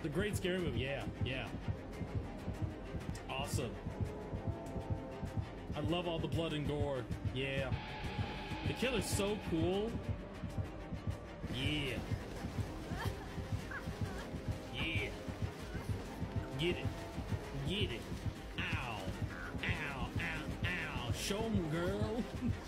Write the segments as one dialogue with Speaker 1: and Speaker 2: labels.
Speaker 1: The Great Scary Movie, yeah, yeah. Awesome. I love all the blood and gore. Yeah. The killer's so cool. Yeah. Yeah. Get it. Get it. Ow. Ow. Ow. Ow. Show 'em, girl.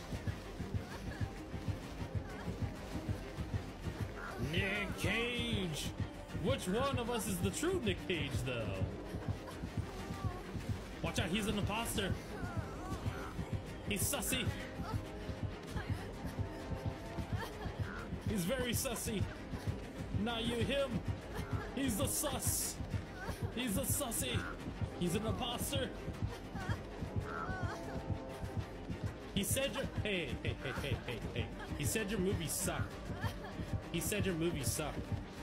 Speaker 1: Nick Cage. Which one of us is the true Nick Cage, though? Watch out, he's an imposter. He's sussy. He's very sussy. Not you, him. He's the sus. He's a sussy. He's an imposter. He said your... Hey. He said your movie sucked. He said your movie sucked.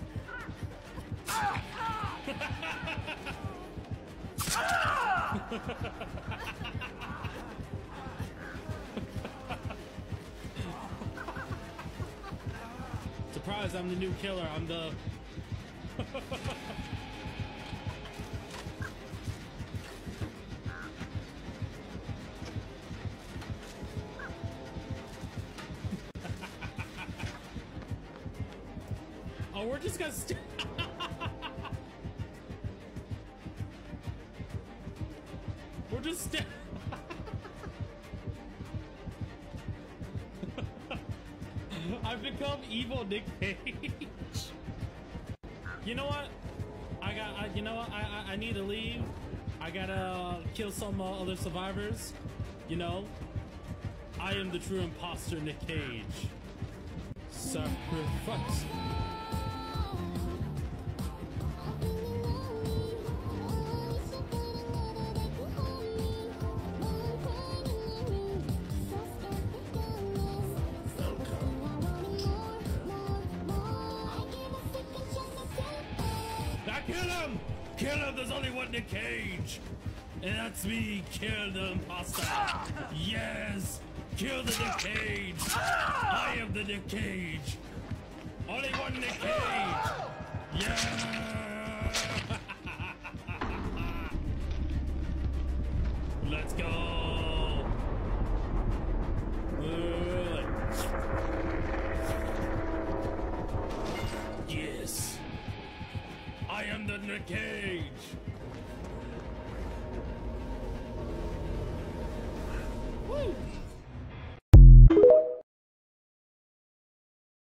Speaker 1: Surprise, I'm the new killer. I'm the... Oh, we're just gonna we're just I've become evil Nick Cage. You know what? You know what? I need to leave. I gotta kill some other survivors. You know, I am the true imposter, Nick Cage. Sacrifice. Kill him! There's only one Nick Cage! And that's me! Kill the imposter! Yes! Kill the Nick Cage! I am the Nick Cage! Only one Nick Cage! Yeah! Let's go! Yes! I am the Nick Cage!